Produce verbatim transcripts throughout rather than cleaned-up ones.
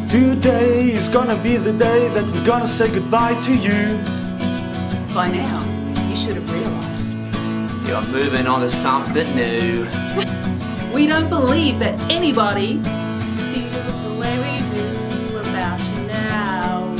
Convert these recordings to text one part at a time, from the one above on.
Today is gonna be the day that we're gonna say goodbye to you. By now, you should have realised. You're moving on to something new. We don't believe that anybody feels the way we do about you now.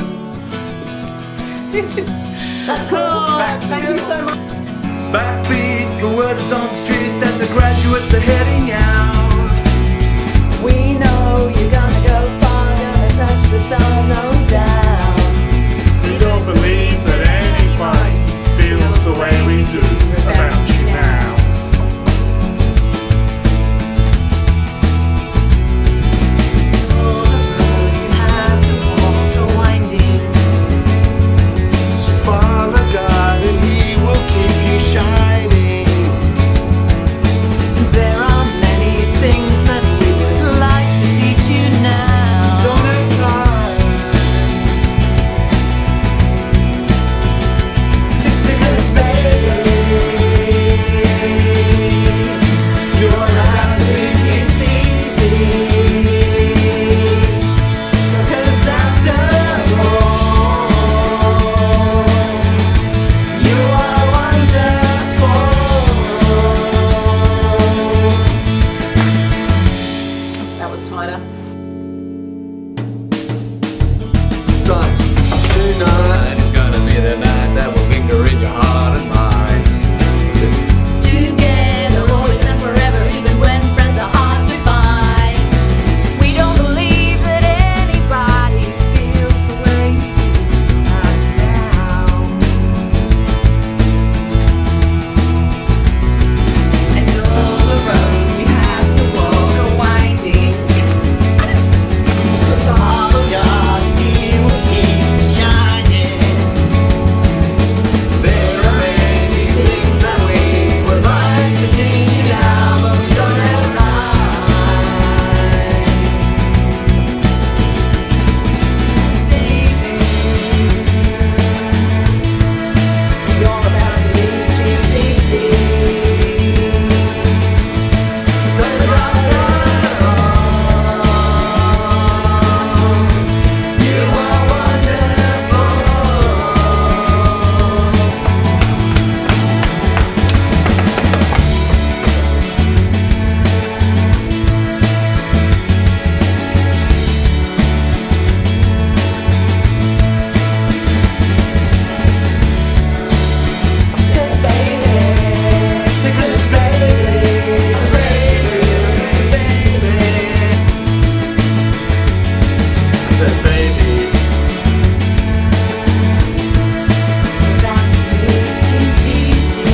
That's cool. Thank you so much. Backbeat, the word is on the street that the graduates are heading out. We know you're gonna go far, gonna touch the stars, no doubt. We don't believe that anybody feels the way we do about you now. All the roads you have to walk are winding. So follow God and He will keep you shining. There are many things that we would like to teach you now. Don't have time. Because baby, you're not really see. Because after all, you are wonderful. That was tighter. Right. Tonight. It's gonna be the night that will linger in your heart and mind. Together, always and forever, even when friends are hard to find. We don't believe that anybody feels the way you do right now. And all the roads we have to walk are winding. But the heart of God, He will keep shining. There are many things that we would like to see you now, but we don't have time. Baby, you're about to leave G C C. 'Cause after all, you are wonderful. Said baby, because baby, baby, baby. I said, baby. Without you, it's easy.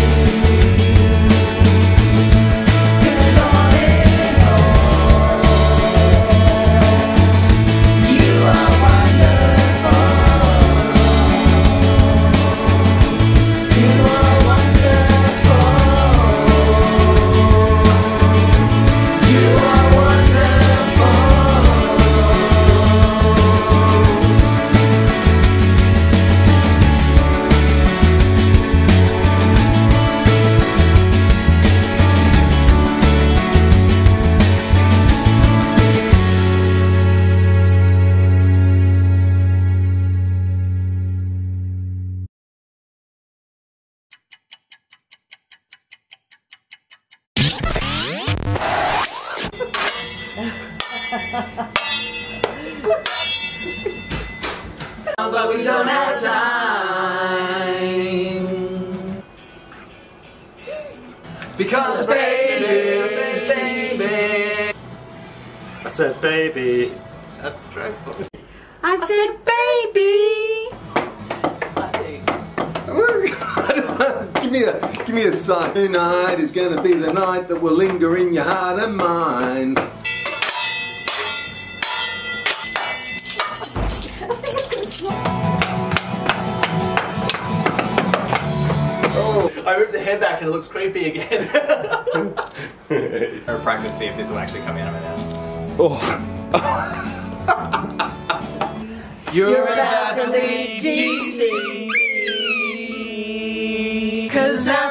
'Cause all in all, you are wonderful. You are wonderful. You are wonderful. But we don't have time. Because baby, baby. I said, baby. That's dreadful. I said, baby. give me a, give me a sign. Tonight is gonna be the night that will linger in your heart and mind. Oh, I moved the head back and it looks creepy again. Or practice, see if this will actually come out of my mouth. oh. You're about to leave G C. 'Cause I